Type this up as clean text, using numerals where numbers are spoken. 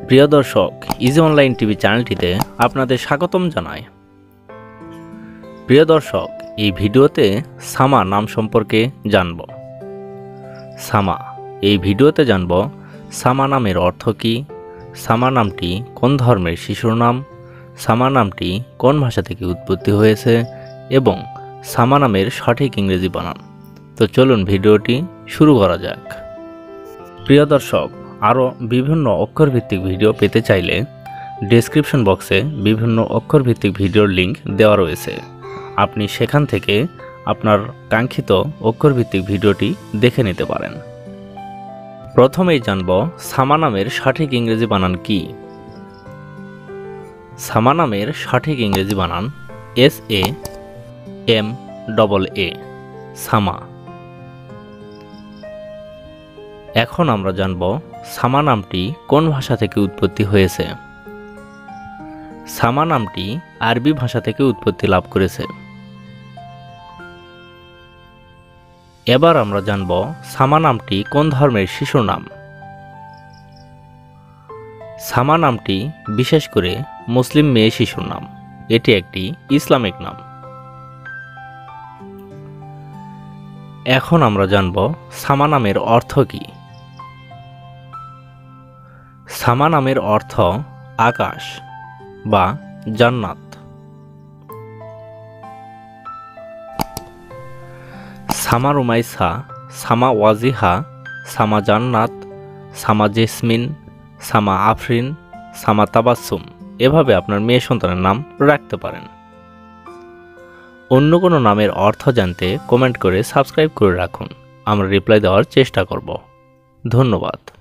প্রিয় দর্শক, easy online TV চ্যানেলটিতে আপনাদের স্বাগতম জানাই। প্রিয় দর্শক, এই ভিডিওতে সামা নাম সম্পর্কে জানব। এই ভিডিওতে জানব সামা নামের অর্থ কী, সামা নামটি কোন ধর্মের শিশুর নাম, সামা নামটি কোন ভাষা থেকে উৎপত্তি হয়েছে এবং সামা নামের সঠিক ইংরেজি বানান। তো চলুন ভিডিওটি শুরু করা যাক। প্রিয় দর্শক, আরও বিভিন্ন অক্ষরভিত্তিক ভিডিও পেতে চাইলে ডেসক্রিপশন বক্সে বিভিন্ন অক্ষরভিত্তিক ভিডিওর লিঙ্ক দেওয়া রয়েছে। আপনি সেখান থেকে আপনার কাঙ্ক্ষিত অক্ষরভিত্তিক ভিডিওটি দেখে নিতে পারেন। প্রথমেই জানব সামা নামের সঠিক ইংরেজি বানান কি। সামা নামের সঠিক ইংরেজি বানান SAMAA, সামা। এখন আমরা জানব সামা নামটি কোন ভাষা থেকে উৎপত্তি হয়েছে। সামা নামটি আরবি ভাষা থেকে উৎপত্তি লাভ করেছে। এবার আমরা জানব সামা নামটি কোন ধর্মের শিশুর নাম। সামা নামটি বিশেষ করে মুসলিম মেয়ে শিশুর নাম। এটি একটি ইসলামিক নাম। এখন আমরা জানব সামা নামের অর্থ কী। সামা নামের অর্থ আকাশ বা জান্নাত। সামা রুমাইসা, সামা ওয়াজিহা, সামা জান্নাত, সামা জেসমিন, সামা আফরিন, সামা তাবাসসুম, এভাবে আপনার মেয়ে সন্তানের নাম রাখতে পারেন। অন্য কোনো নামের অর্থ জানতে কমেন্ট করে সাবস্ক্রাইব করে রাখুন। আমরা রিপ্লাই দেওয়ার চেষ্টা করব। ধন্যবাদ।